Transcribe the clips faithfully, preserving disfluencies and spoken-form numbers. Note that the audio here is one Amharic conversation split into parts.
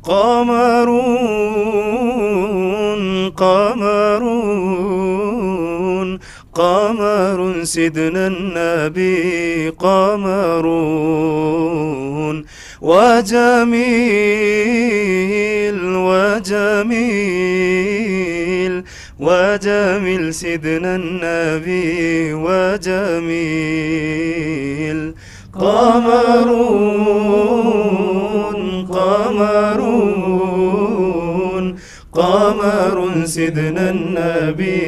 قمرون قمرون قمر سيدنا النبي قمرون وجميل وجميل وجميل سيدنا النبي وجميل قمرون قمرون قمر سيدنا النبي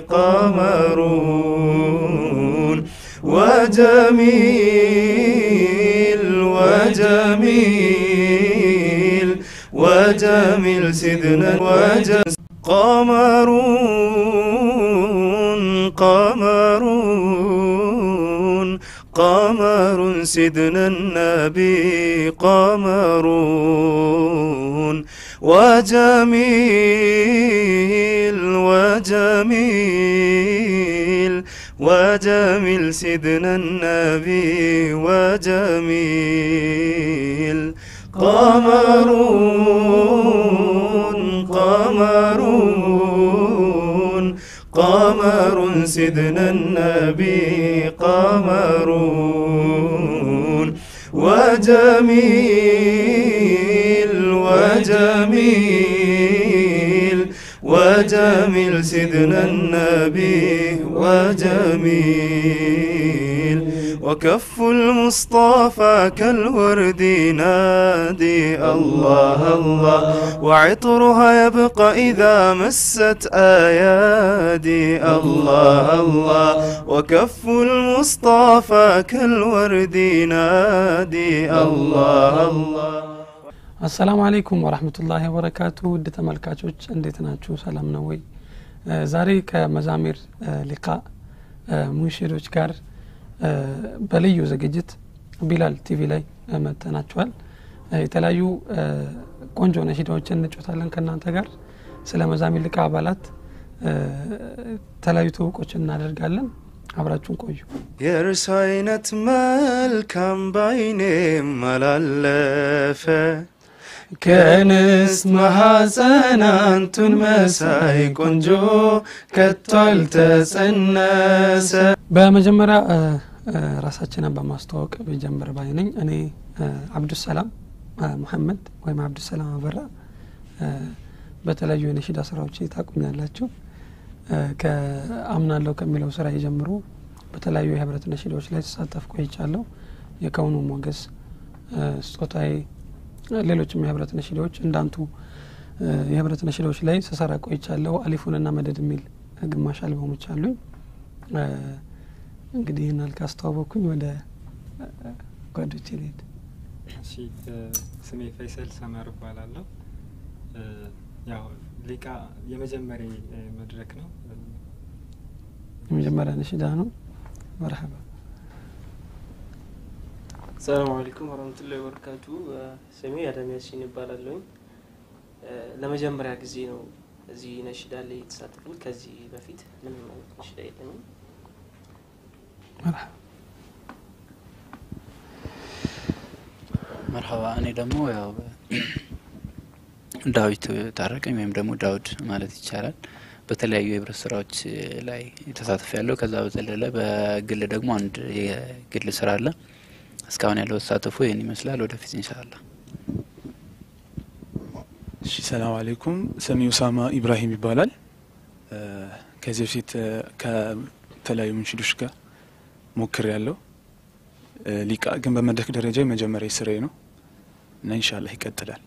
قمرون وجميل وجميل وجميل سيدنا وجميل قمرون قمرون قمر سيدنا النبي قمرون وجميل وجميل وجميل سيدنا النبي وجميل قمرون قمرون قمر سيدنا النبي قمرون وجميل وجميل وجميل سيدنا النبي وجميل وكف المصطفى كالورد نادي الله الله وعطرها يبقى إذا مست أيادي الله الله وكف المصطفى كالورد نادي الله الله السلام عليكم ورحمة الله وبركاته ود تملكاتوች እንዴት ናችሁ ሰላም ነው ወይ ዛሬ ከመዛሚር ሊቃ ሙንሽዶች ጋር በልዩ ዝግጅት ቢላል ቲቪ ላይ መተናቸዋል የተለያዩ ቆንጆ ነሽዳዎችን እንጫወታለን ከናንተ ጋር ስለ መዛሚር ሊቃ አባላት ተለያዩ ተውቆችን እናደርጋለን አብራችሁን ቆዩ የርስ አይነት መልካም ባይኔ ማላለፈ كنس محسنانتون مساي كونجو كتول تسنس بمجمرة راساتنا بمستوك بجمبر باينين أنا عبد السلام محمد ويم عبد السلام برا بتلاقيه نشيد أسراوشي تاكم يالله كأمنا لو كملوا سرا يجمروا بتلاقيه هبرة نشيد وش لا تساتف كويس الله يكونوا موجز صوتاي ሌሎችም የህብረት ነሽዶች እንዳንቱ የህብረት ነሽዶች ላይ ሰሰራ ቆይቻለሁ አሊፉንና መደድ ሚል ግማሽ አልበሞች አሉኝ እንግዲህ እናልካ አስተዋወኩኝ ወደ ጓዶቼ ልሂድ እሺ ስሜ ፈይሰል ሰመር ባላለው ያው ሊቃ የመጀመሪያ መድረክ ነው የመጀመሪያ ነሽዳ ነው መርሐባ السلام عليكم ورحمة الله وبركاته سمي آدم ياسين بالالون لما جمع جزينو زي نشيد اللي تساتفون كزي بفيت لما نشيد يتمين مرحبا مرحبا أنا دمو يا داوود تعرفين ميم دمو داود مالتي يشارك بتلاقيه يبرز سراج لاي تساتف يالله كذا بتلاقيه بقول دقمو عند قل سراله እስካሁን ያለው ተሳትፎ የኔ ይመስላል ወደፊት ኢንሻአላህ እሺ ሰላም አለይኩም ሰሚው ሳማ ኢብራሂም ይባላል ከዚህ በፊት ከተለያዩ ሙንሽዶች ጋር ሞክር ያለው ሊቃ ግን በመድረክ ደረጃ የመጀመሪያ ስራዬ ነው እና ኢንሻአላህ ይቀጥላል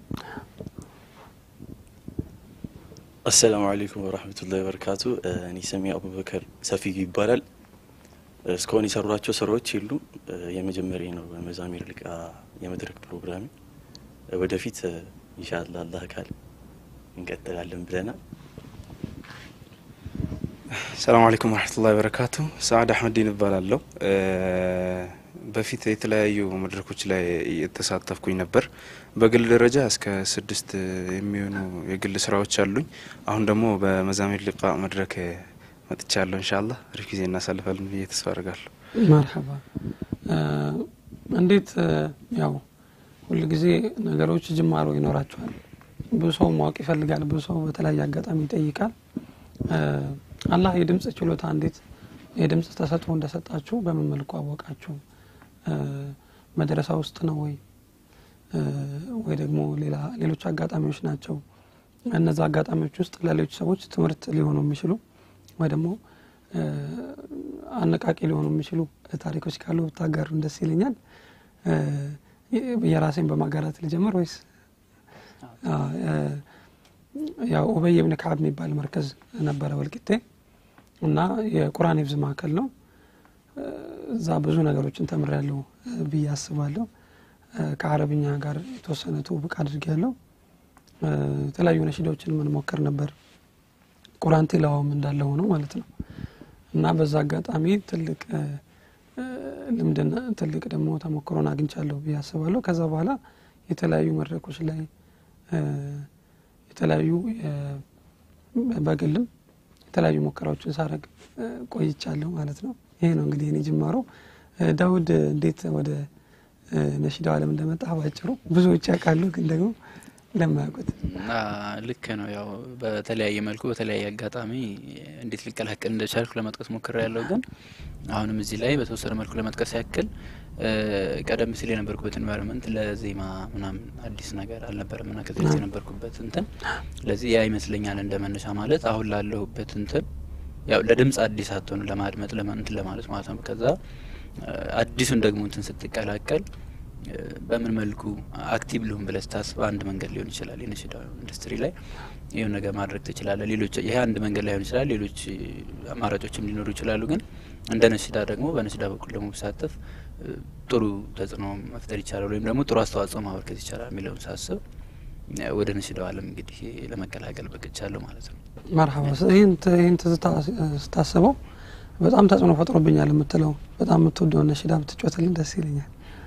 السلام عليكم ورحمة الله وبركاته እኔ ሰሚው አቡበከር ሰፊ ይባላል እስካሁን የሰሯቸው ስራዎች ሁሉ የመጀመሪያ ነው በመዛሚር ሊቃ የመድረክ ፕሮግራም ወደፊት ኢንሻአላህ አላህ ካለ እንቀጥላለን ብለናል السلام عليكم ورحمة الله وبركاته سعد أحمد الدين ይባላልው በፊት የተለያዩ መድረኮች ላይ የተሳተፍኩኝ ነበር በግል ደረጃ እስከ ስድስት የሚሆኑ የግል ስራዎች አሉኝ አሁን ደግሞ በመዛሚር ሊቃ መድረክ መጥቻለሁ ኢንሻአላህ አሪፍ ጊዜ እናሳልፋለን ብዬ ተስፋ አደርጋለሁ መርሐባ እንዴት ያው ሁሉ ጊዜ ነገሮች ጅማሮ ይኖራቸዋል ብዙ ሰው ማወቅ ይፈልጋል ብዙ ሰው በተለያየ አጋጣሚ ይጠይቃል አላህ የድምጽ ችሎታ እንዴት የድምጽ ተሰጥኦ እንደሰጣችሁ በምን መልኩ አወቃችሁ መድረሳ ውስጥ ነው ወይ ወይ ደግሞ ሌላ ሌሎች አጋጣሚዎች ናቸው እነዛ አጋጣሚዎች ውስጥ ለሌሎች ሰዎች ትምህርት ሊሆኑ የሚችሉ ወይ ደግሞ አነቃቂ ሊሆኑ የሚችሉ ታሪኮች ካሉ ታጋሩ ደስ ይለኛል የራሴን በማጋራት ልጀምር ወይስ ያው ኡበይ ኢብኑ ከዓብ የሚባል መርከዝ ነበረ ወልቂጤ እና የቁርአን ይብዝ ማከል ነው እዛ ብዙ ነገሮችን ተምሬያለሁ ብዬ አስባለሁ ከአረብኛ ጋር የተወሰነ ትውውቅ አድርጌያለሁ የተለያዩ ነሽዳዎችን ምን ሞከር ነበር ቁርአን ቲላዋም እንዳለ ሆኖ ማለት ነው እና በዛ አጋጣሚ ትልቅ ልምድና ትልቅ ደግሞ ተሞክሮን አግኝቻለሁ ብዬ አስባለሁ ከዛ በኋላ የተለያዩ መድረኮች ላይ የተለያዩ በግልም የተለያዩ ሙከራዎችን ሳረግ ቆይቻለሁ ማለት ነው ይሄ ነው እንግዲህ እኔ ጅማሮ ዳውድ እንዴት ወደ ነሽዳው ዓለም እንደመጣ ባጭሩ ብዙዎች ያውቃሉ ግን ደግሞ ለማያውቁት እና ልክ ነው ያው በተለያየ መልኩ በተለያየ አጋጣሚ እንዴት ሊቀላቀል እንደቻልኩ ለመጥቀስ ሞክሬያለሁ ግን አሁንም እዚህ ላይ በተወሰነ መልኩ ለመጥቀስ ያክል ቀደም ሲል የነበርኩበት environment ለዜማ ምናምን አዲስ ነገር አልነበረም እና ከዚህ የነበርኩበት እንትን ለዚህ ያ ይመስለኛል እንደመነሻ ማለት አሁን ላለሁበት እንትን ያው ለድምጽ አዲስ አትሆኑ ለማድመጥ ለማንት ለማለት ማለት ነው ከዛ አዲሱን ደግሞ እንትን ስትቀላቀል በምን መልኩ አክቲቭ ሊሆን ብለስታስ በአንድ መንገድ ሊሆን ይችላል የነሽዳው ኢንዱስትሪ ላይ ይሄን ነገር ማድረግ ትችላለህ ሌሎች ይሄ አንድ መንገድ ላይ ሊሆን ይችላል ሌሎች አማራጮችም ሊኖሩ ይችላሉ ግን እንደ ነሽዳ ደግሞ በነሽዳ በኩል ደግሞ ተሳተፍ ጥሩ ተጽዕኖ መፍጠር ይችላል ወይም ደግሞ ጥሩ አስተዋጽኦ ማበርከት ይችላል የሚለውን ሳስብ ወደ ነሽዳው ዓለም እንግዲህ ለመቀላቀል በቅቻለሁ ማለት ነው መርሐባ ይሄን ይሄን ተስታስበው በጣም ተጽዕኖ ፈጥሮብኛል የምትለው በጣም የምትወደው ነሽዳ ብትጮትልኝ ደስ ይለኛል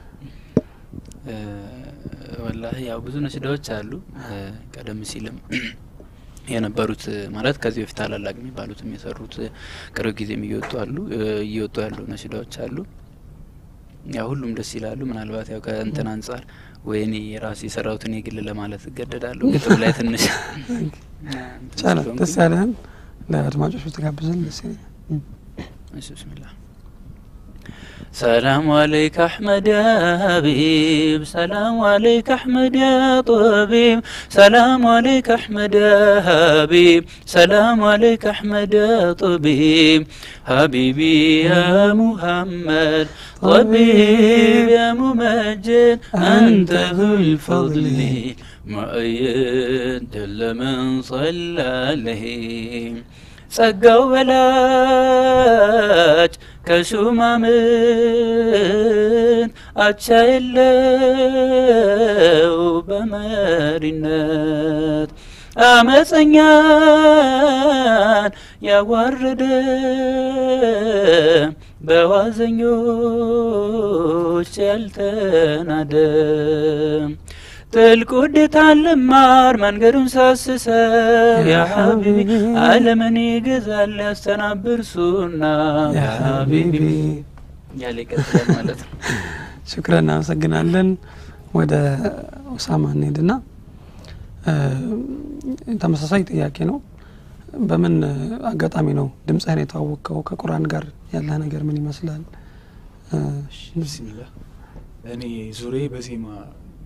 والله ያው ብዙ ነሽዳዎች አሉ ቀደም ሲልም የነበሩት ማለት ከዚህ በፊት ታላላቅ የሚባሉት የሚሰሩት ቅርብ ጊዜ የሚወጡ አሉ እየወጡ ያሉ ነሽዳዎች አሉ ያው ሁሉም ደስ ይላሉ ምናልባት ያው ከእንትን አንፃር ወይኔ ራሴ የሰራሁትን የግል ለማለት እገደዳለሁ ግጥም ላይ ትንሽ ቻላ ደስ ያለን ለአድማጮች ተጋብዘን ደስ ይለኛል እሺ ብስሚላህ سلام عليك أحمد يا حبيب سلام عليك أحمد يا طبيب سلام عليك أحمد يا حبيب سلام عليك أحمد يا طبيب حبيبي يا محمد طبيب يا ممجد أنت ذو الفضل مؤيد جل من صلى عليه ጸጋው በላጭ ከሹማምን አቻ የለው በመሪነት አመፀኛን ያዋረደ በዋዘኞች ያልተናደ تلقود تعلمار من قرن ساسسا يا حبيبي عالمني قزال استنابر سونا يا حبيبي يا ليك السلام عليكم شكرا نسجنا لن ودا أسامة نيدنا انت مساسايت اياكي نو بمن اقاطامي نو دمس هني توقعو كقرآن قار يالله نقر مني مثلا بسم الله يعني زوري بزيما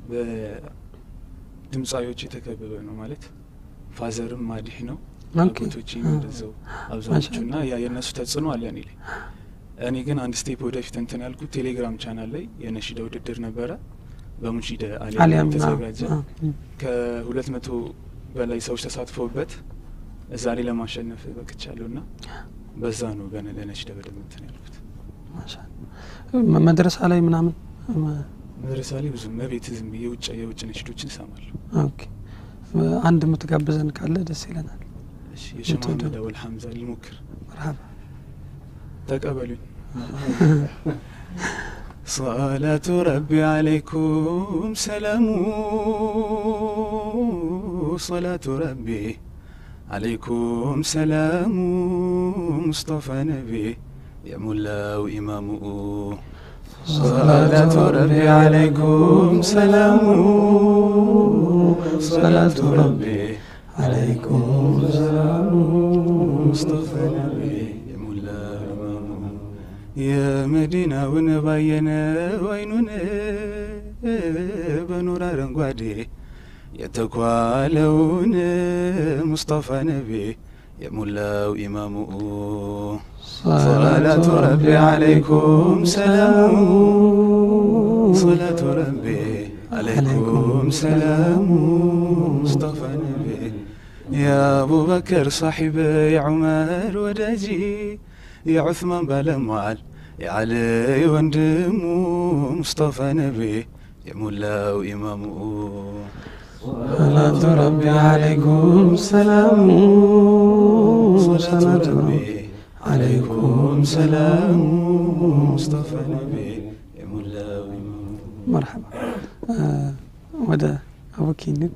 በድምጻዮች የተከበበ ነው ማለት ፋዘርም ማዲህ ነው አባቶችም እንደዛው አብዛኞቹና ያ የነሱ ተጽዕኖ አለ እኔ ላይ እኔ ግን አንድ ስቴፕ ወደፊት እንትን ያልኩት ቴሌግራም ቻናል ላይ የነሽዳ ውድድር ነበረ በሙንሺድ አሊያም ተዘጋጀ ከሁለት መቶ በላይ ሰዎች ተሳትፈውበት እዛ ላይ ለማሸነፍ በቅቻለሁና በዛ ነው ገና ለነሽዳ በደንብ እንትን ያልኩት ማሻአላ መድረሳ ላይ ምናምን መድረሳሊ ብዙ መቤት ዝም የውጭ የውጭ ነሽዶችን ሰማለሁ ኦኬ አንድ ምትጋብዘን ካለ ደስ ይለናል እሺ የሸማነ ደወል ሐምዛ ልሙክር مرحبا تقبلوا صلاة ربي عليكم سلام صلاة ربي عليكم سلام مصطفى نبي يا مولا وإمامه صلاة ربي عليكم سلام صلاة ربي عليكم سلام مصطفى نبي مولا يا مدينة ونباينا وينون بنور رنقوادي يتكوالون مصطفى نبي يا مولا وإمامه صلاة ربي عليكم سلام صلاة ربي عليكم سلام مصطفى نبي يا أبو بكر صاحبي يا عمر وداجي يا عثمان بالموال يا علي وندمو مصطفى نبي يا مولا وإمامه صلاة ربي عليكم سلام صلاة ربي عليكم سلام مصطفى نبي يا مولا وإمامه مرحبا آه ودا أبوك ند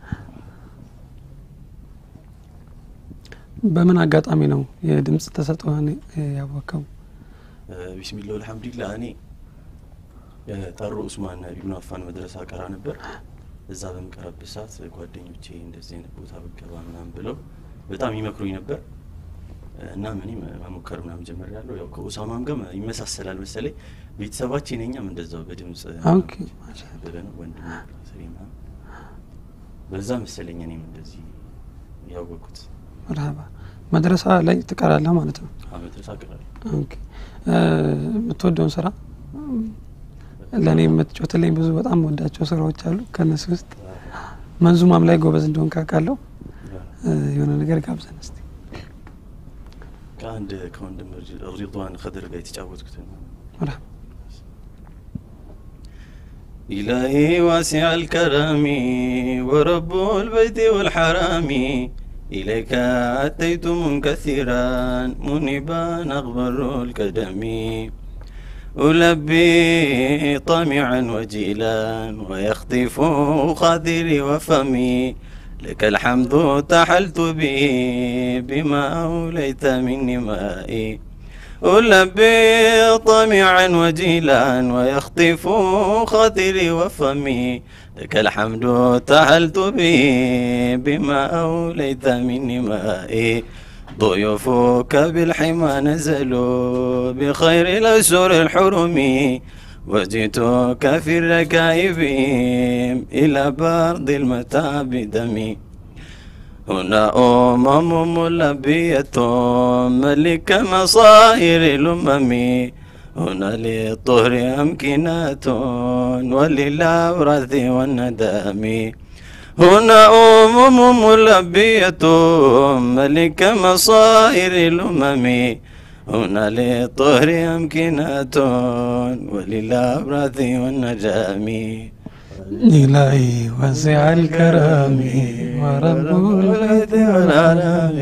በምን አጋጣሚ ነው የድምጽ ተሰጥኦህን ያወቀው? ቢስሚላህ አልሐምዱሊላህ እኔ የጠሩ ኡስማን ኢብኑ አፋን መድረሳ ቀራ ነበር። እዛ በመቀረብ ሰዓት ጓደኞቼ እንደዚህ አይነት ቦታ በቀባ ምናምን ብለው በጣም ይመክሩኝ ነበር እና ምንም መሞከር ምናምን ጀመርያለሁ። ያው ከኡሳማም ጋር ይመሳሰላል መሰለኝ ቤተሰባችን እኛም እንደዛው በድምጽ ኦኬ ማሻአላህ ወንድም ሰሪማ በዛ መሰለኝ እኔም እንደዚህ ያወቅኩት። መርሐባ መድረሳ ላይ ትቀራለህ ማለት ነው? አዎ መድረሳ ቀራለሁ። ኦኬ የምትወደውን ስራ ለኔ የምትጮትልኝ ብዙ በጣም ወዳቸው ስራዎች አሉ። ከነሱ ውስጥ መንዙማም ላይ ጎበዝ እንደሆን ካቃለው የሆነ ነገር ጋብዘን እስቲ። ከአንድ ከወንድም ሪድዋን ኸድር ጋር የተጫወትኩት ነው። መርሐባ إلهي واسع الكرم ورب البيت والحرام إليك أتيت منكثرا منيبا أغبر الكدم ألبي طامعا وجيلا ويخطف خاطري وفمي لك الحمد تحلت به بما أوليت مني مائي ألبي طامعا وجيلا ويخطف خاطري وفمي لك الحمد تحلت به بما أوليت مني مائي ضيوفك بالحمى نزلوا بخير الأسر الحرم وجئتك في الركائب إلى برد المتاع بدمي هنا أمم ملبية ملك مصائر الأمم هنا للطهر أمكنة وللأورث والندم هنا أمم ملبية ملك مصائر الأمم هنا للطهر أمكنة وللأورث والنجام إلهي واسع الكرم ورب البيت والعالم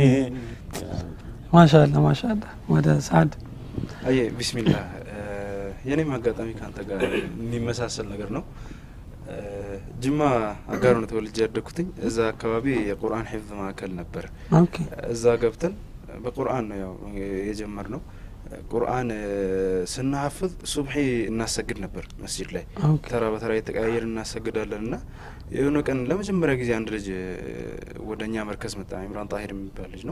ما شاء الله ما شاء الله ودا سعد አይ ቢስሚላህ የኔም አጋጣሚ ካንተ ጋር የሚመሳሰል ነገር ነው። ጅማ አጋር ነው ተወልጄ ያደኩትኝ። እዛ አካባቢ የቁርአን ሒፍዝ ማዕከል ነበር። ኦኬ እዛ ገብተን በቁርአን ነው ያው የጀመርነው። ቁርአን ስናሐፍዝ ሱብሒ እናሰግድ ነበር መስጂድ ላይ ተራ በተራ የተቀያየር እናሰግዳለንና የሆነ ቀን ለመጀመሪያ ጊዜ አንድ ልጅ ወደኛ መርከዝ መጣ። ኢምራን ጣሂር የሚባል ልጅ ነው።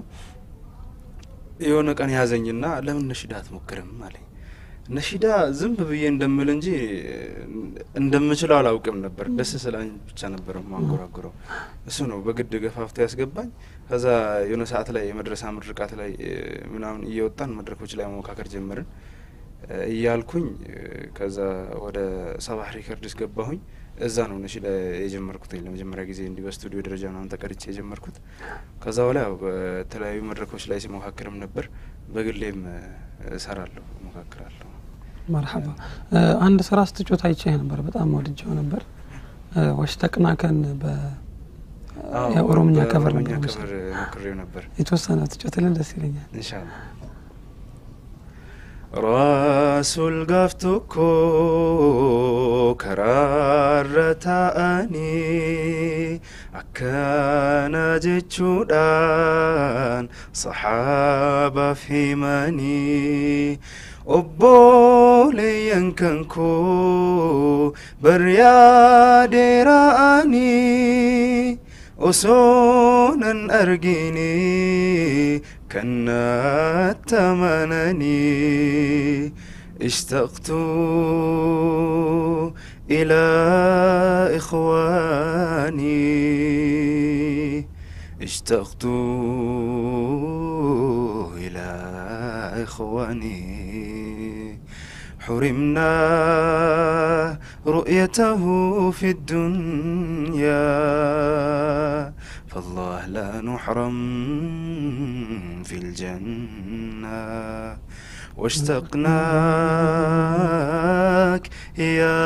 የሆነ ቀን ያዘኝና ለምን ነሽዳ አትሞክርም አለኝ። ነሽዳ ዝም ብዬ እንደምል እንጂ እንደምችለው አላውቅም ነበር። ደስ ስላኝ ብቻ ነበር ማንጎራጉረው። እሱ ነው በግድ ገፋፍቶ ያስገባኝ። ከዛ የሆነ ሰዓት ላይ የመድረሳ ምርቃት ላይ ምናምን እየወጣን መድረኮች ላይ መሞካከር ጀመርን እያልኩኝ ከዛ ወደ ሰባህ ሪከርድስ ገባሁኝ። እዛ ነው ነሽዳ የጀመርኩት ለመጀመሪያ ጊዜ እንዲ በስቱዲዮ ደረጃ ነው ተቀርጬ የጀመርኩት። ከዛ በኋላ በተለያዩ መድረኮች ላይ ሲሞካከርም ነበር። በግሌም እሰራለሁ ሞካከራለሁ። መርሐባ አንድ ስራ ስትጮት አይቼ ነበር። በጣም ወድጄው ነበር። ወሽተቅና ከን በ የኦሮምኛ ከቨር ነበር ሞክሬው ነበር። የተወሰነ ትጮትልን ደስ ይለኛል ኢንሻአላህ። راسل قفتكو كرارتاني أكانا جتشودان صحابة في مني obboleeyyan kan koo baryaa deeraanii osoonan argine kan natti amananii اشتقت إلى إخواني اشتقت إلى إخواني حرمنا رؤيته في الدنيا فالله لا نحرم في الجنة واشتقناك يا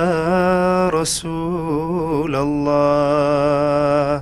رسول الله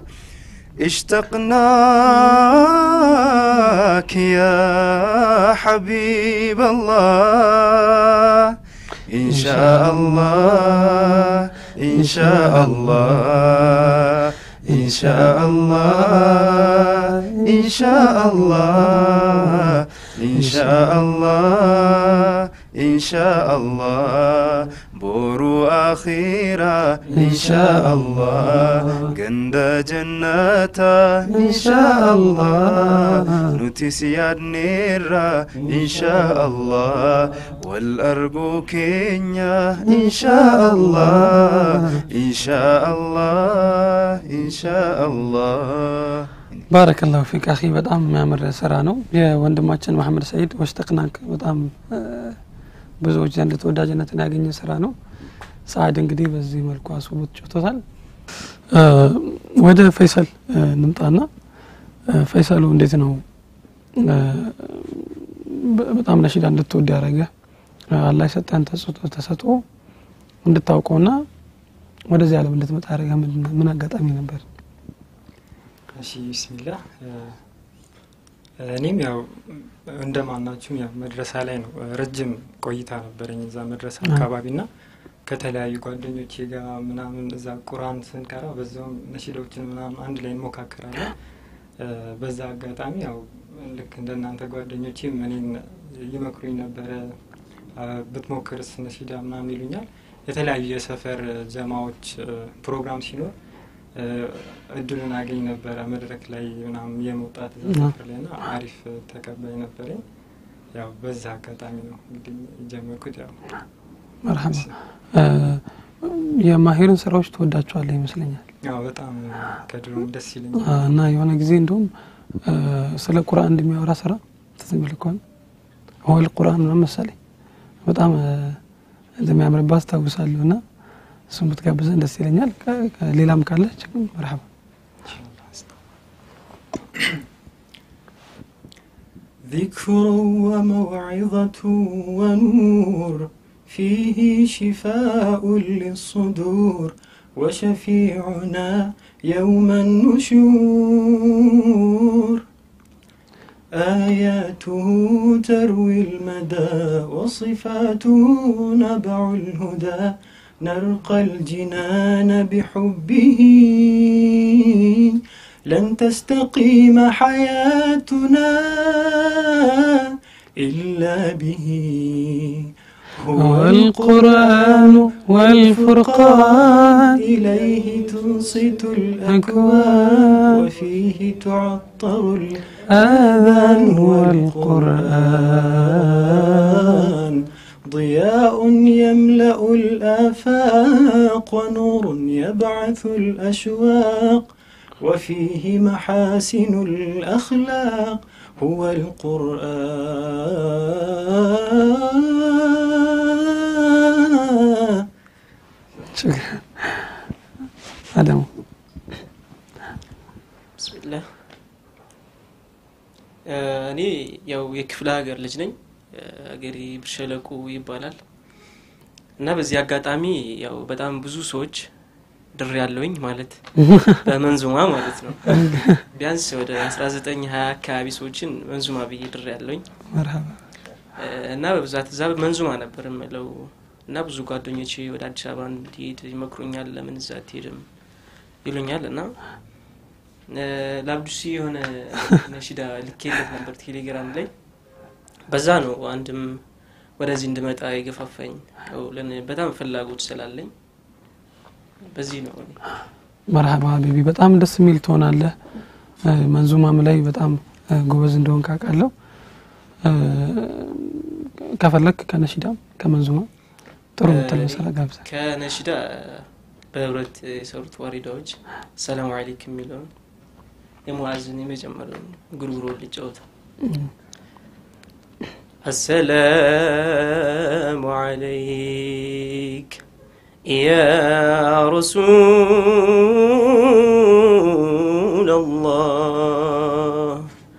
اشتقناك يا حبيب الله إن شاء الله إن شاء الله إن شاء الله إن شاء الله إن شاء الله إن شاء الله بورو أخيرا إن شاء الله قند جناتا إن شاء الله نتسياد نيرا إن شاء الله والأرجو كينيا إن شاء الله إن شاء الله إن شاء الله بارك الله فيك أخي በጣም የሚያምር ስራ ነው የወንድማችን መሐመድ ሰዒድ ወሽተቅናክ በጣም ብዙዎች ዘንድ ተወዳጅነትን ያገኘ ስራ ነው ሰዓድ እንግዲህ በዚህ መልኩ አስውቦት ጭቶታል ወደ ፈይሰል እንምጣና ፈይሰሉ እንዴት ነው በጣም ነሽዳ እንድትወድ ያረገ አላህ ሰጣን ተሰጥቶ ተሰጥቶ እንድታውቀውና ወደዚህ ዓለም እንድትመጣ ያረገ ምን አጋጣሚ ነበር እሺ ቢስሚላህ እኔም ያው እንደማናችሁ ያው መድረሳ ላይ ነው ረጅም ቆይታ ነበርኝ እዛ መድረሳ አካባቢና ከተለያዩ ጓደኞቼ ጋር ምናምን እዛ ቁርአን ስንቀራ በዛው ነሽዶችን ምናምን አንድ ላይ እንሞካከራለን በዛ አጋጣሚ ያው ልክ እንደናንተ ጓደኞቼ ምንን ይመክሩኝ ነበር ብትሞክርስ ነሽዳ ምናምን ይሉኛል የተለያዩ የሰፈር ጀማዎች ፕሮግራም ሲኖር እድሉን አገኝ ነበር መድረክ ላይ ምናምን የመውጣት ዘፈር ላይና አሪፍ ተቀባይ ነበርኝ ያው በዛ አጋጣሚ ነው እንግዲህ ጀመርኩት ያው መርሐባ የማሂርን ስራዎች ተወዳቸዋለህ ይመስለኛል ያው በጣም ከድሮም ደስ ይለኛል እና የሆነ ጊዜ እንደውም ስለ ቁርአን እንደሚያወራ ስራ ተሰምልኳል ወል ቁርአን ነው መሰለኝ በጣም እንደሚያምርባት ታውሳለውና እሱን ብትጋብዘን ደስ ይለኛል ሌላም ካለ ችግር መርሐባ ذكر وموعظة ونور فيه شفاء للصدور وشفيعنا يوم النشور آياته تروي المدى وصفاته نبع الهدى نرقى الجنان بحبه لن تستقيم حياتنا إلا به هو القرآن والفرقان إليه تنصت الأكوان وفيه تعطر الآذان والقرآن ضياء يملأ الآفاق ونور يبعث الأشواق وفيه محاسن الأخلاق هو القرآن شكرا آدم بسم الله እኔ ያው የክፍለ ሀገር ልጅ ነኝ አገሪ ብርሸለቁ ይባላል እና በዚህ አጋጣሚ ያው በጣም ብዙ ሰዎች ድር ያለውኝ ማለት በመንዙማ ማለት ነው ቢያንስ ወደ አስራ ዘጠኝ ሃያ አካባቢ ሰዎችን መንዙማ ብዬ ድር ያለውኝ መርሐባ እና በብዛት እዛ መንዙማ ነበር ማለት እና ብዙ ጓደኞቼ ወደ አዲስ አበባ እንዲሄድ ይመክሩኛል ለምን እዛ ትሄድም ይሉኛል እና ላብዱሲ የሆነ ነሽዳ ልኬለት ነበር ቴሌግራም ላይ በዛ ነው አንድም ወደዚህ እንድመጣ የገፋፋኝ ያው ለኔ በጣም ፍላጎት ስላለኝ በዚህ ነው። መርሐባ ሀቢቢ በጣም ደስ የሚል ትሆናለህ መንዙማም ላይ በጣም ጎበዝ እንደሆን ካቃለው ከፈለክ ከነሽዳ ከመንዙማ ጥሩ ተለሰራ ጋብዛ ከነሽዳ በህብረት የሰሩት ዋሪዳዎች ሰላም አለይኩም ሚለው የሙአዝን የመጀመሪያው ጉርጉሮ ልጫወት السلام عليك يا رسول الله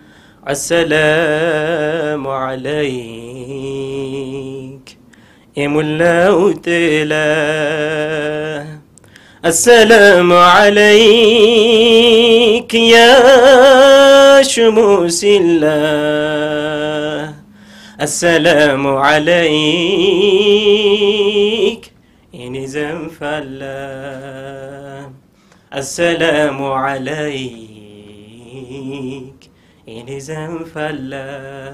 السلام عليك يا ملاوت له السلام عليك يا شموس الله السلام عليك إني زنفلا السلام عليك إني زنفلا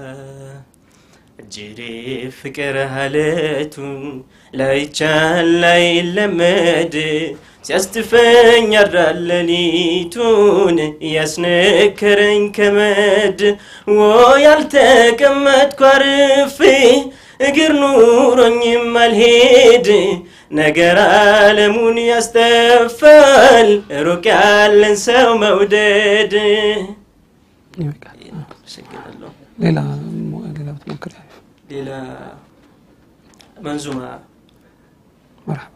جري فكر هالتون لا يتشال لا يلمد سيستفن يرالليتون يسنكرن كمد ويالتكمد كورفي اگر نورن يمالهيد نگر عالمون يستفل ركال نسو مودد ليلى ليلى بتمكر ليلى منزومة مرحبا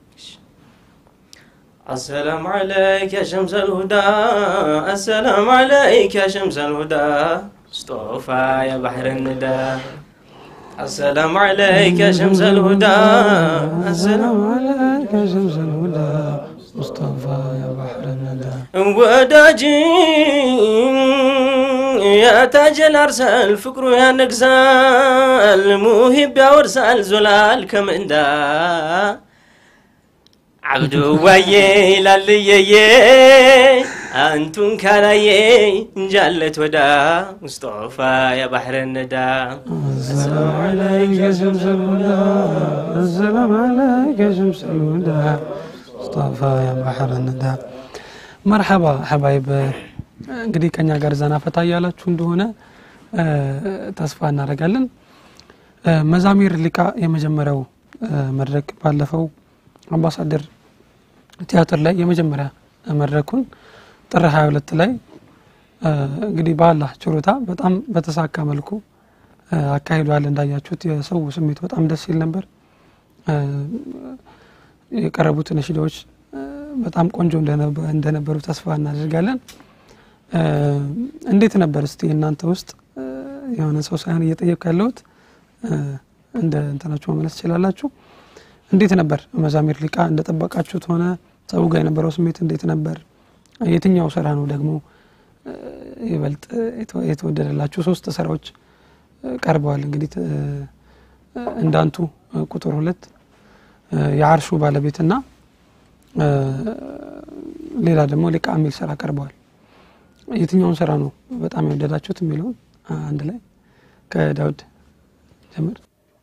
السلام عليك يا شمس الهدى السلام عليك يا شمس الهدى اصطفى يا بحر الندى السلام عليك يا شمس الهدى السلام عليك يا شمس الهدى مصطفى يا بحر الندى وداجي يا تاج الارسال فكرو يا نقزال موهب يا ورسال زلال كمندا عبدو ويا لليي انتم كرايي جلت ودا مصطفى يا بحر الندى السلام عليك يا شمس الهدى السلام عليك يا شمس الهدى مصطفى يا بحر الندى مرحبا حبايب እንግዲህ ከኛ ጋር ዘና ፈታ ያላችሁ እንደሆነ ተስፋ እናደርጋለን መዛሚር ሊቃ የመጀመሪያው መድረክ ባለፈው አምባሳደር ቲያትር ላይ የመጀመሪያ መድረኩን ጥር ሃያ ሁለት ላይ እንግዲህ በአላህ ችሮታ በጣም በተሳካ መልኩ አካሂዷል እንዳያችሁት የሰው ስሜት በጣም ደስ ይል ነበር የቀረቡት ነሽዳዎች በጣም ቆንጆ እንደነበሩ ተስፋ እናደርጋለን እንዴት ነበር እስቲ እናንተ ውስጥ የሆነ ሰው ሳይሆን እየጠየቅ ያለውት እንደ እንተናችሁ መመለስ ይችላልላችሁ እንዴት ነበር መዛሚር ሊቃ እንደተጠበቃችሁት ሆነ ሰው ጋር የነበረው ስሜት እንዴት ነበር የትኛው ስራ ነው ደግሞ ይበልጥ የተወደደላችሁ ሶስት ስራዎች ቀርበዋል እንግዲህ እንዳንቱ ቁጥር ሁለት የአርሹ ባለቤትና ሌላ ደግሞ ሊቃ ሚል ስራ ቀርበዋል የትኛውን ስራ ነው በጣም የወደዳችሁት የሚለው አንድ ላይ ከዳውድ ጀምር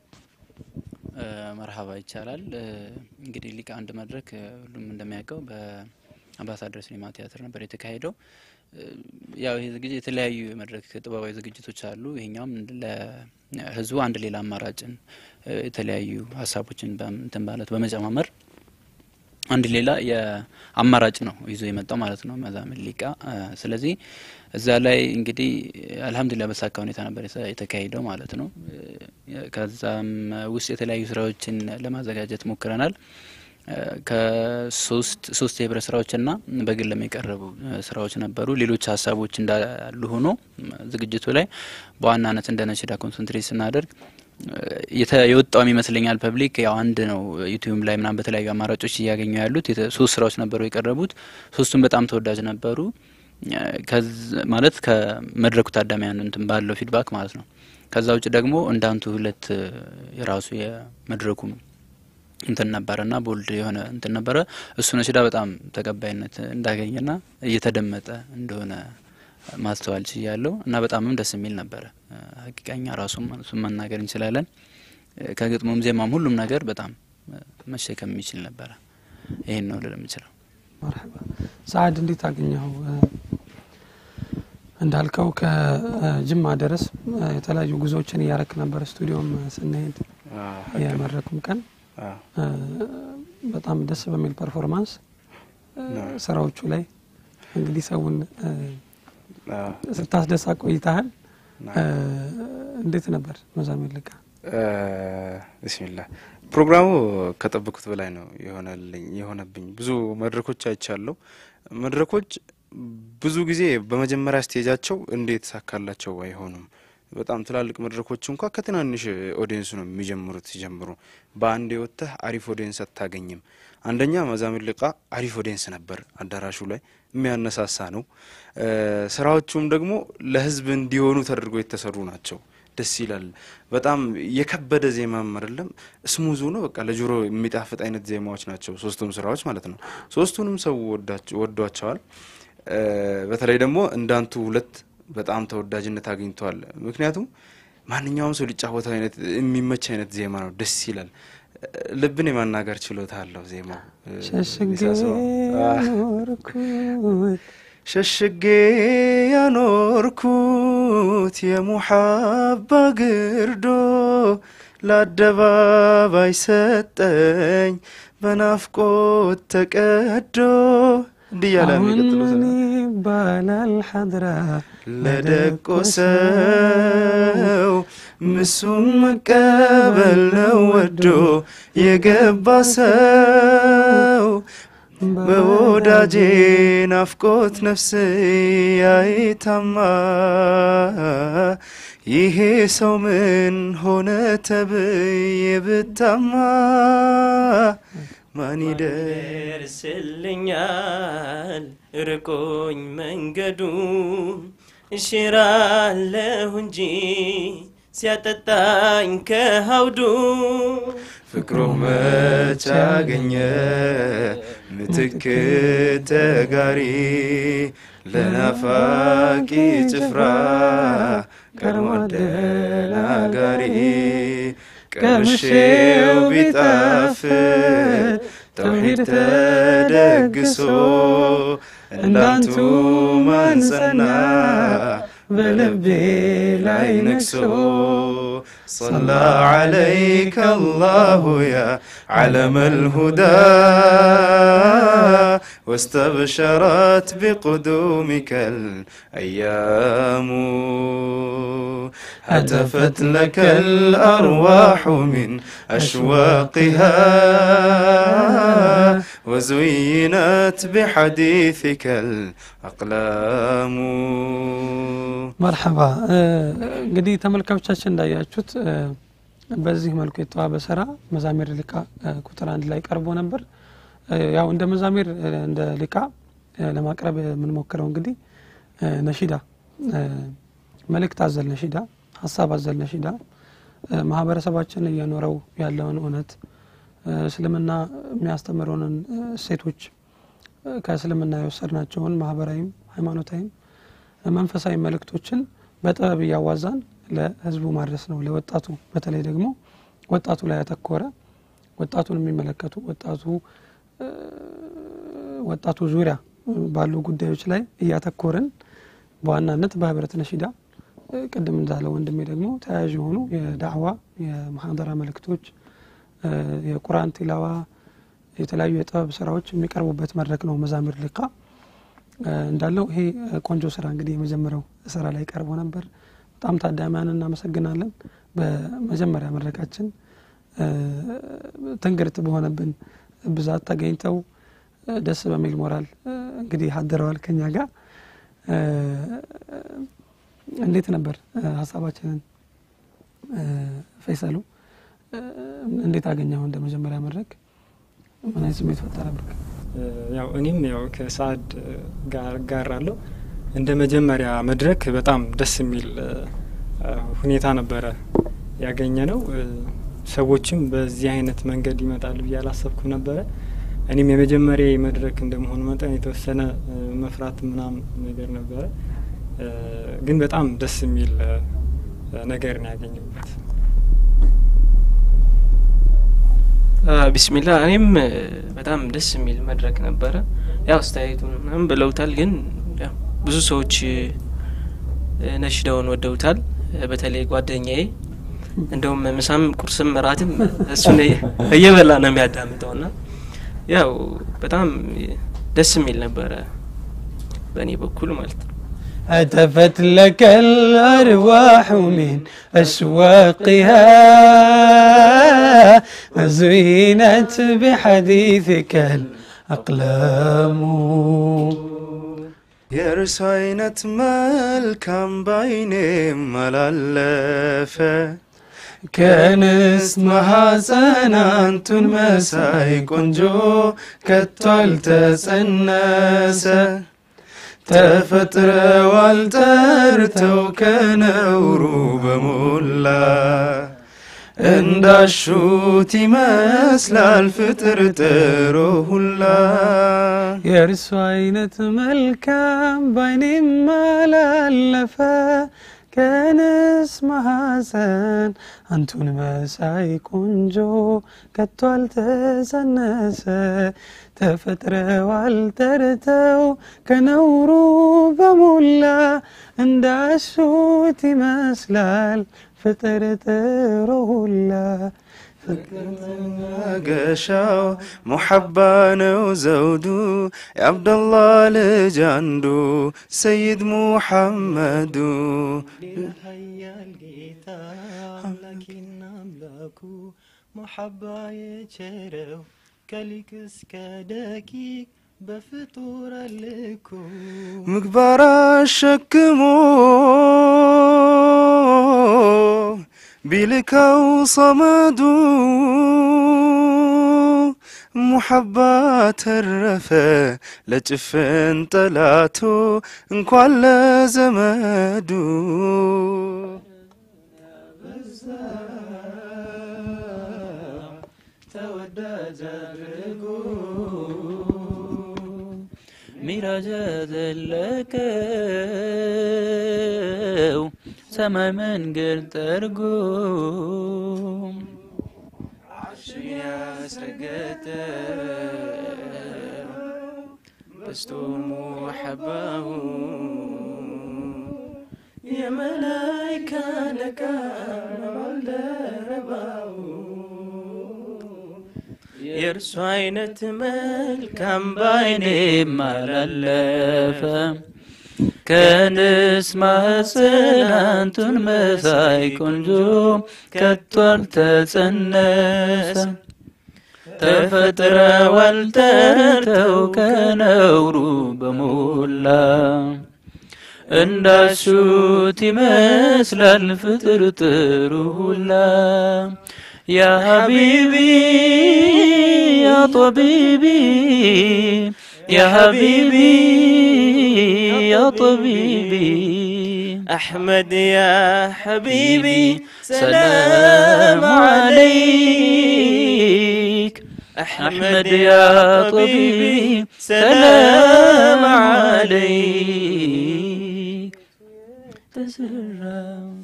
መርሐባ ይቻላል እንግዲህ ሊቃ አንድ መድረክ ሁሉም እንደሚያውቀው በአምባሳደር ሲኒማ ቲያትር ነበር የተካሄደው ያው ይሄ ዝግጅት የተለያዩ መድረክ ጥበባዊ ዝግጅቶች አሉ ይሄኛውም ለህዝቡ አንድ ሌላ አማራጭን የተለያዩ ሐሳቦችን በእንትን ማለት በመጨማመር አንድ ሌላ የአማራጭ ነው ይዞ የመጣው ማለት ነው መዛሚር ሊቃ ስለዚህ እዛ ላይ እንግዲህ አልহামዱሊላህ በሳካ ሁኔታ ነበር የተካሄደው ማለት ነው ከዛም ውስጥ የተለያዩ ስራዎችን ለማዘጋጀት ሞክረናል ከሶስት ሶስት የህብረት ስራዎችና በግል የሚቀርቡ ስራዎች ነበሩ ሌሎች ሐሳቦች እንዳሉ ሆኖ ዝግጅቱ ላይ በዋናነት እንደነሽዳ ኮንሰንትሬት ስናደርግ የወጣው ይመስለኛል ፐብሊክ ያው አንድ ነው ዩቲዩብ ላይ ምናምን በተለያዩ አማራጮች ያገኙ ያሉት ሶስት ስራዎች ነበሩ የቀረቡት ሶስቱም በጣም ተወዳጅ ነበሩ ማለት ከመድረኩ ታዳሚያን እንትን ባለው ፊድባክ ማለት ነው ከዛ ውጭ ደግሞ እንዳንቱ ሁለት የራሱ የመድረኩ እንትን ነበርና ቦልድ የሆነ እንትን ነበር እሱ ነሽዳ በጣም ተቀባይነት እንዳገኘና እየተደመጠ እንደሆነ ማስተዋል ይያለው እና በጣምም ደስ የሚል ነበር ሐቂቃኛ ራሱም እሱም መናገር እንችላለን ከግጥሙም ዜማም ሁሉም ነገር በጣም መሸከም የሚችል ነበር ይሄን ነው ልለም ይችላል مرحبا سعد እንዴት አገኘው እንዳልከው ከጅማ ድረስ የተለያዩ ጉዞዎችን ያረክ ነበር ስቱዲዮም ስንሄድ ያመረኩም ቀን በጣም ደስ በሚል ፐርፎርማንስ ስራዎቹ ላይ እንግዲህ ሰውን ስታስደሳ ቆይታል እንዴት ነበር መዛሚር ልቃ ቢስሚላህ ፕሮግራሙ ከጠበቁት በላይ ነው የሆነልኝ የሆነብኝ ብዙ መድረኮች አይቻለሁ መድረኮች ብዙ ጊዜ በመጀመሪያ ስቴጃቸው እንዴት ሳካላቸው አይሆኑም በጣም ትላልቅ መድረኮች እንኳን ከትናንሽ ኦዲየንስ ነው የሚጀምሩት ሲጀምሩ በአንድ ወጥተህ አሪፍ ኦዲየንስ አታገኝም አንደኛ መዛሚር ልቃ አሪፍ ኦዲየንስ ነበር አዳራሹ ላይ የሚያነሳሳ ነው ስራዎቹም ደግሞ ለህዝብ እንዲሆኑ ተደርጎ የተሰሩ ናቸው ደስ ይላል በጣም የከበደ ዜማም አይደለም ስሙዙ ነው በቃ ለጆሮ የሚጣፍጥ አይነት ዜማዎች ናቸው ሶስቱም ስራዎች ማለት ነው ሶስቱንም ሰው ወዳቸው ወዷቸዋል በተለይ ደግሞ እንዳንቱ ሁለት በጣም ተወዳጅነት አግኝቷል ምክንያቱም ማንኛውም ሰው ሊጫወተው አይነት የሚመች አይነት ዜማ ነው ደስ ይላል ልብን የማናገር ችሎታ አለው ዜማው ሸሽጌ ያኖርኩት የሙሐባ ግርዶ ለአደባባይ ሰጠኝ በናፍቆት ተቀዶ እንዲያለ የሚቀጥለው ሰው ባላል ሐድራ ለደቆሰው ምሱም መቀበል ነው ወዶ የገባ ሰው በወዳጄ ናፍቆት ነፍስ ያይታማ ይሄ ሰው ምን ሆነ ተብዬ ብታማ ማን ይደርስልኛል ርቆኝ መንገዱ እሽራለሁ እንጂ ሲያጠጣኝ ከሀውዱ ፍቅሩ መች አገኘ ምትክ ተጋሪ ለናፋቂ ጭፍራ ቀድሞ ደናጋሪ ቀምሼው ቢጣፍጥ ተውሂድ ተደግሶ እንዳንቱ ማንጸና በልቤ ላይ ነክሶ صلى عليك الله يا علم الهدى واستبشرت بقدومك الأيام هتفت لك الأرواح من أشواقها وزينت بحديثك الأقلام مرحبا እንግዲህ ተመልካቾቻችን እንዳያችሁት በዚህ መልኩ የተዋበ ስራ መዛሚር ልቃ ቁጥር አንድ ላይ ቀርቦ ነበር ያው እንደ መዛሚር እንደ ልቃ ለማቅረብ ምን ሞክረው እንግዲህ ነሺዳ መልእክት አዘል ነሺዳ ሐሳብ አዘል ነሺዳ ማህበረሰባችን እየኖረው ያለውን እውነት እስልምና የሚያስተምሩንን ሴቶች ከእስልምና የወሰድናቸውን ማህበራዊም ሃይማኖታዊም መንፈሳዊ መልእክቶችን በጥበብ ያዋዛን ለህዝቡ ማድረስ ነው ለወጣቱ በተለይ ደግሞ ወጣቱ ላይ ያተኮረ ወጣቱን የሚመለከቱ ወጣቱ ወጣቱ ዙሪያ ባሉ ጉዳዮች ላይ ያተኮረን በዋናነት በህብረት ነሺዳ ቀደም እንዳለ ወንድሜ ደግሞ ተያያዥ ሆኑ የዳዕዋ የመሐደራ መልእክቶች የቁርአን ቲላዋ የተለያዩ የጥበብ ስራዎች የሚቀርቡበት መድረክ ነው መዛሚር ልቃ እንዳለው ይሄ ቆንጆ ስራ እንግዲህ የመጀመሪያው ስራ ላይ ቀርቦ ነበር በጣም ታዳሚያንን እናመሰግናለን በመጀመሪያ መድረካችን ተንግርት በሆነብን ብዛት ተገኝተው ደስ በሚል ሞራል እንግዲህ ሀደረዋል ከኛ ጋር እንዴት ነበር ሐሳባችንን ፈይሰሉ እንዴት አገኘው እንደ መጀመሪያ መድረክ ምን አይነት ስሜት ፈጠረብክ ያው እኔም ያው ከሳድ ጋር ጋራለሁ እንደ መጀመሪያ መድረክ በጣም ደስ የሚል ሁኔታ ነበረ ያገኘነው ሰዎችም በዚህ አይነት መንገድ ይመጣሉ ያላሰብኩ ነበረ እኔም የመጀመሪያ መድረክ እንደመሆኑ መጠን የተወሰነ መፍራት ምናም ነገር ነበረ ግን በጣም ደስ የሚል ነገር ነው ያገኘሁት ቢስሚላህ እኔም በጣም ደስ የሚል መድረክ ነበረ። ያው አስተያየቱን ምናምን ብለውታል፣ ግን ያው ብዙ ሰዎች ነሽዳውን ወደውታል። በተለይ ጓደኛዬ እንደውም ምሳም ቁርስም ራትም እሱ ነው እየበላ ነው የሚያዳምጠውና ያው በጣም ደስ የሚል ነበረ በእኔ በኩል ማለት ነው። هتفت لك الأرواح من أشواقها وزينت بحديثك الأقلام የእርሱ አይነት መልካም ባይኔ ማላለፈ كان اسمها سنانتون مساي قنجو كتوال تسنسه تفتر والترتو كنورو بمولا እንዳሹት ይመስላል ፍጥር ጥሩ ሁላ የእርሱ አይነት መልካም ባይኔም አላለፈ ከንስመ ሐሰን አንቱን መሳይ ቆንጆ ከቶ አልተሰነሰ ተፈጥረዋል ተርተው ከነውሩ በሙላ እንዳሹት ይመስላል ፍጥር ጥሩ ሁላ ገሻው ሙሐባ ነው ዘውዱ የአብደላህ ልጅ አንዱ ሰይድ ሙሐመዱ ሀያል ጌታ አምላኬና አምላኩ ሙሐባ የቸረው ከሊቅ እስከ ደቂቅ በፍጡር አልኩ ምግባር አሸክሞ ቢልካው ሰመዱ ሙሐባ ተረፈ ለጭፍን ጠላቱ እንኳን ለዘመዱ ተወዳጅ አድርጎ ሚራጅ ዘለቀው ሰማይ መንገድ ጠርጎ አርሽን ያስረገጠው በስቶ ሙሐባው የመላይካ አለቃ ባልደረባው የእርሱ አይነት መልካም ባይኔም አላለፈ ከንስመ ሐሰን አንቱን መሳይ ቆንጆ ከቶ አልተጸነሰ ተፈጥረዋል ተርተው ከነውሩ በሞላ እንዳሹት ይመስላል ፍጥር ጥሩ ሁላ يا حبيبي يا طبيبي يا حبيبي يا طبيبي أحمد يا حبيبي سلام عليك أحمد يا طبيبي سلام عليك تسرم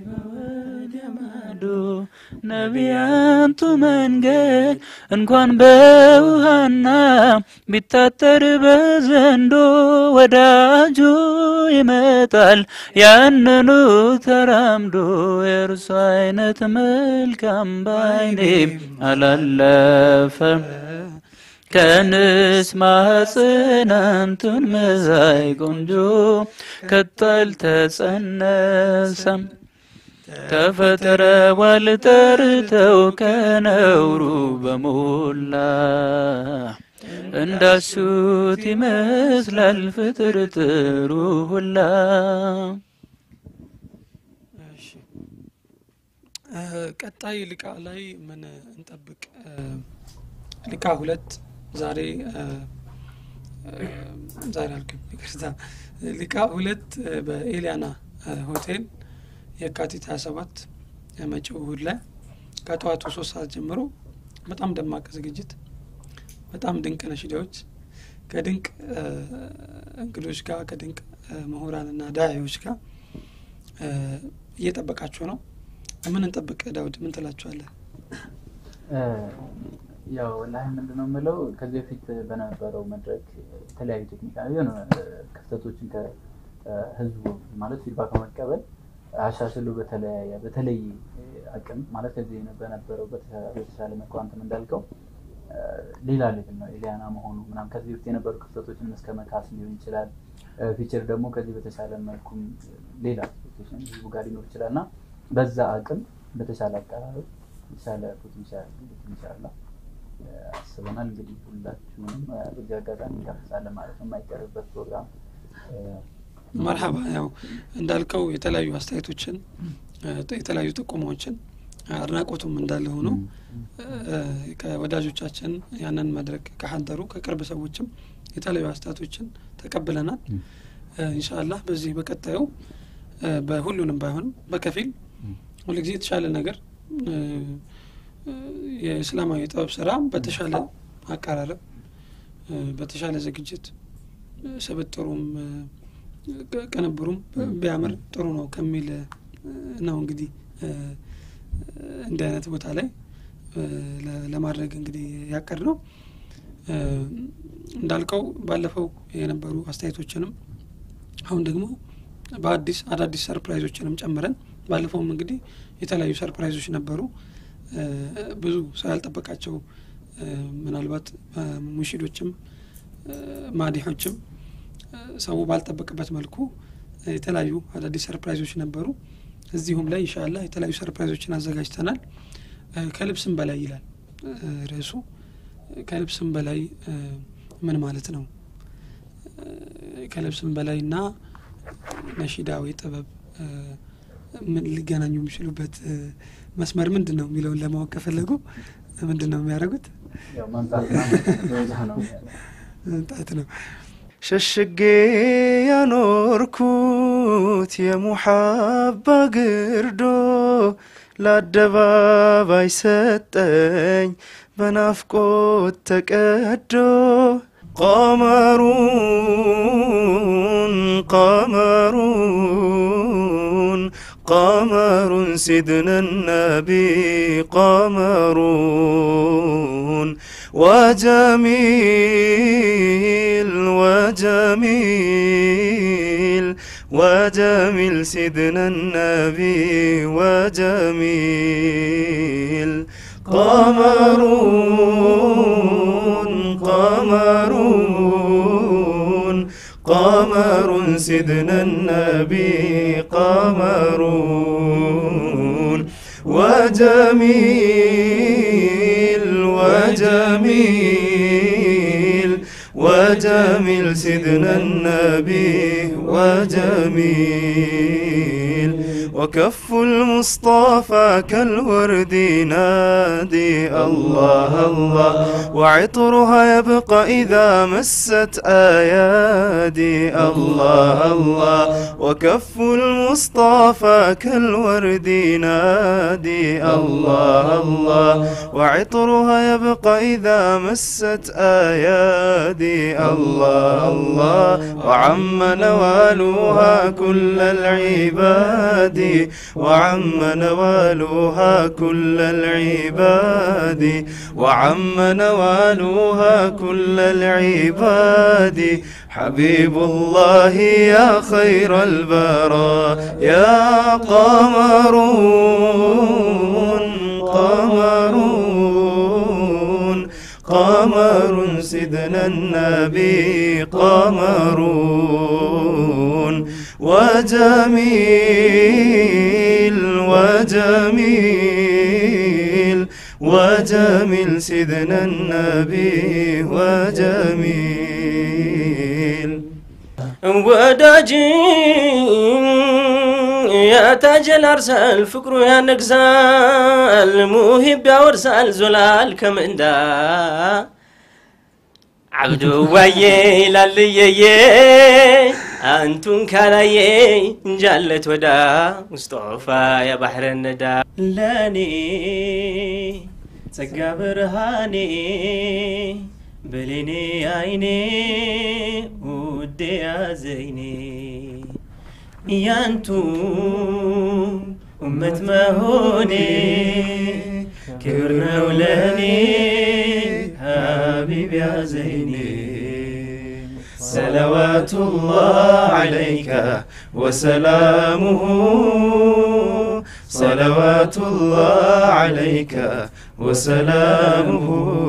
ነቢያንቱ መንገድ እንኳን በውሃና ቢታጠር በዘንዶ ወዳጁ ይመጣል ያንኑ ተራምዶ የእርሱ አይነት መልካም ባይኔ አላለፈም ከንስመ ሐሰን አንቱን መሳይ ቆንጆ ከቶ አልተጸነሰም ተፈጥረዋል ተርተው ከነውሩ በሞላ እንዳሹት ይመስላል ፍጥር ጥሩ ሁላ ቀጣይ ሊቃ ላይ ምን እንጠብቅ? ሊቃ ሁለት ዛሬ ዛሬ አልኩኝ ይቅርታ ሊቃ ሁለት በኤሊያና ሆቴል የካቲት ሃያ ሰባት የመጪው እሁድ ላይ ከጠዋቱ ሶስት ሰዓት ጀምሮ በጣም ደማቅ ዝግጅት በጣም ድንቅ ነሽዳዎች ከድንቅ እንግዶች ጋር ከድንቅ ምሁራንና ዳዒዎች ጋር እየጠበቃችሁ ነው። ምን እንጠብቅ ዳውድ? ምን ትላችኋለህ? ያው ላይ ምንድነው የምለው ከዚህ በፊት በነበረው መድረክ የተለያዩ ቴክኒካል የሆነ ክፍተቶችን ከህዝቡ ማለት ፊድባክ መቀበል አሻሽሎ በተለያየ በተለይ አቅም ማለት ከዚህ በነበረው በተሻለ መልኩ አንተም እንዳልከው ሌላ ሌቭል ነው ኤሊያና መሆኑ ምናም ከዚህ በፊት የነበሩ ክፍተቶችን እስከ መካስ ሊሆን ይችላል ፊቸር ደግሞ ከዚህ በተሻለ መልኩ ሌላ ስፔሲፊኬሽን ህዝቡ ጋር ሊኖር ይችላልና በዛ አቅም በተሻለ አቀራረብ የተሻለ ፖቴንሻል ኢንሻአላህ አስበናል እንግዲህ ሁላችሁንም በዚህ አጋጣሚ እንጋብዛለን ማለት ነው የማይቀርበት ፕሮግራም መርሐባ ያው እንዳልከው የተለያዩ አስተያየቶችን የተለያዩ ጥቆማዎችን አድናቆቱም እንዳለ ሆኖ ከወዳጆቻችን ያንን መድረክ ከሐንደሩ ከቅርብ ሰዎችም የተለያዩ አስተያየቶችን ተቀብለናል ኢንሻአላህ በዚህ በቀጣዩ በሁሉንም ባይሆን በከፊል ሁሉ ጊዜ የተሻለ ነገር የእስላማዊ ጥበብ ስራ በተሻለ አቀራረብ በተሻለ ዝግጅት ሰበጥሩም ከነበሩም ቢያምር ጥሩ ነው ከሚል ነው እንግዲህ እንደ አይነት ቦታ ላይ ለማድረግ እንግዲህ ያቀርነው እንዳልከው ባለፈው የነበሩ አስተያየቶችንም አሁን ደግሞ በአዲስ አዳዲስ ሰርፕራይዞችንም ጨምረን ባለፈውም እንግዲህ የተለያዩ ሰርፕራይዞች ነበሩ ብዙ ሰው ያልጠበቃቸው ምናልባት ሙሽዶችም ማዲሖችም ሰው ባልጠበቀበት መልኩ የተለያዩ አዳዲስ ሰርፕራይዞች ነበሩ እዚሁም ላይ ኢንሻአላህ የተለያዩ ሰርፕራይዞችን አዘጋጅተናል ከልብስም በላይ ይላል ርዕሱ ከልብስም በላይ ምን ማለት ነው ከልብስም በላይና ነሺዳዊ ጥበብ ምን ሊገናኙ የሚችሉበት መስመር ምንድነው የሚለውን ለማወቅ ከፈለጉ ምንድነው የሚያደርጉት ያው ማንጣት ነው ማንጣት ነው ሸሽጌ ያኖርኩት የሙሐባ ግርዶ ለአደባባይ ሰጠኝ በናፍቆት ተቀዶ ቀመሩን ቀመሩን قمر سيدنا النبي قمرون وجميل وجميل وجميل سيدنا النبي وجميل قمرون قمرون قمر سيدنا النبي قمرون وجميل وجميل وجميل سيدنا النبي وجميل وكف المصطفى كالورد نادي الله الله وعطرها يبقى إذا مست أيادي الله الله وكف المصطفى كالورد نادي الله الله وعطرها يبقى إذا مست أيادي الله الله وعم نوالها كل العباد وعم نوالها كل العباد وعم نوالها كل العباد حبيب الله يا خير البراء يا قمرون قمرون قمر سيدنا النبي قمرون وجميل وجميل وجميل سيدنا النبي وجميل وداجين يا تاج الأرسال فكرو يا نقزال موهب يا ورسال زلال كمندا عبدو ويي لليي أنتم كلاي جلت ودا مصطفى يا بحر الندى لاني تسقى برهاني بليني عيني ودي يا زيني يا انتم أمة ما هوني كبرنا ولاني حبيبي يا زيني صلوات الله عليك وسلامه صلوات الله عليك وسلامه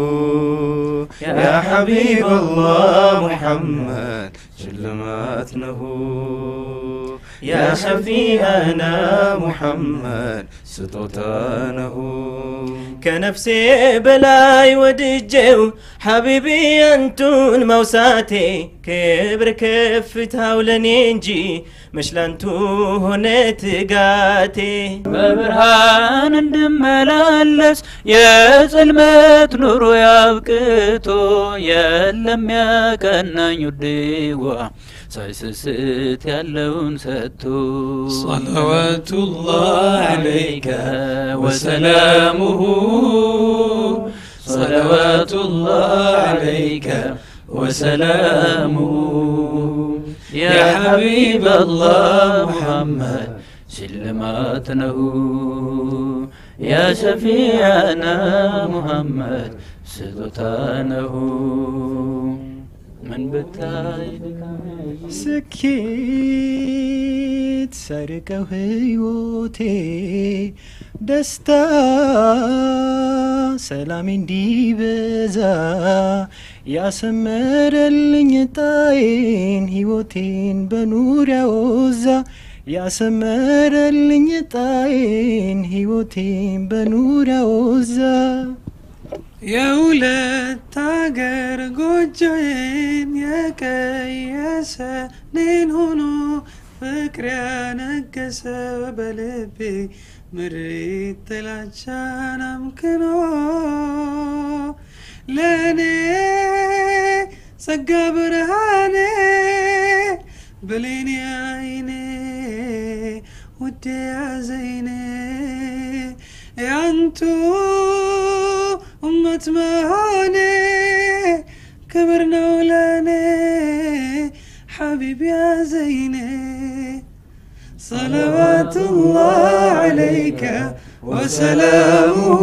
يا حبيب الله محمد شلماتنه يا شفيعنا محمد ستوتانه كنفسي بلاي ودجو حبيبي انتون موساتي كبر كفتها ولنينجي مش لانتو هنيت قاتي ببرهان اندملالس يا ظلمت نور يابكتو يلم يكنا يديوا سايسست يالون ستو صلوات الله عليك وسلامه صلوات الله عليك وسلامه يا حبيب الله محمد سلماتنه يا شفيعنا محمد سلطانه من بتايدك سكيت سرقه هيوتي دستا سلامين دي بزا يا سمر اللي هيوتين بنور يوزا يا سمر اللي هيوتين بنور يوزا يا ولد تاجر جوجين يا كياسة نين هنو فكري نقص بلبي مريت طلعتشان امكنو لاني سقى برهاني بليني عيني ودي يا زيني يا انتو أمة مهاني كبرنا ولاني حبيبي يا زيني صلوات الله عليك وسلامه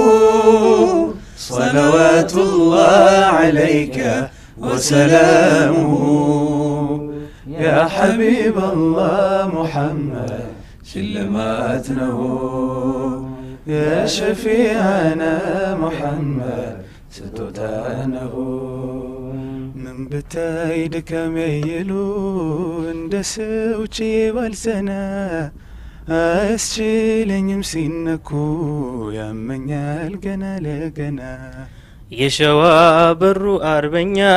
صلوات الله عليك وسلامه يا حبيب الله محمد شلماتنه يا شفيعنا محمد ستوتانه من بتايدك ميلو اندسوچي والسنا اسشيلن يمسينكو يمنيال جنا لجنا يشوا برو أربعنا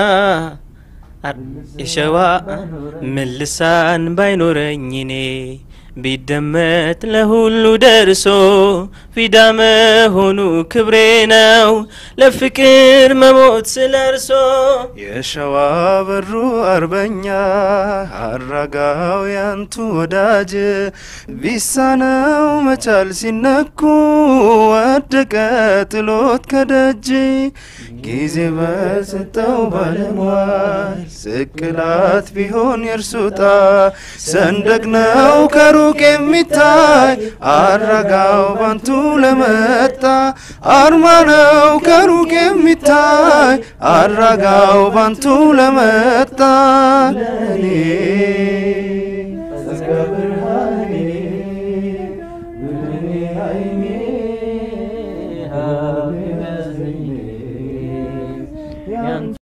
يشوا من لسان باينورنيني بيدمت لهولو درسو في دامه هونو كبريناو لفكر مموت سلرسو يا شواب الرو أربنيا الرقاو يانتو وداج بيساناو مچال سنكو ودقات لوت كدجي جيزي بستو بالموال سكلات بيهون يرسوتا سندقناو كرو كميتاي أرقاو بانتو لمتا أرماناو كرو كميتاي أرقاو بانتو لمتا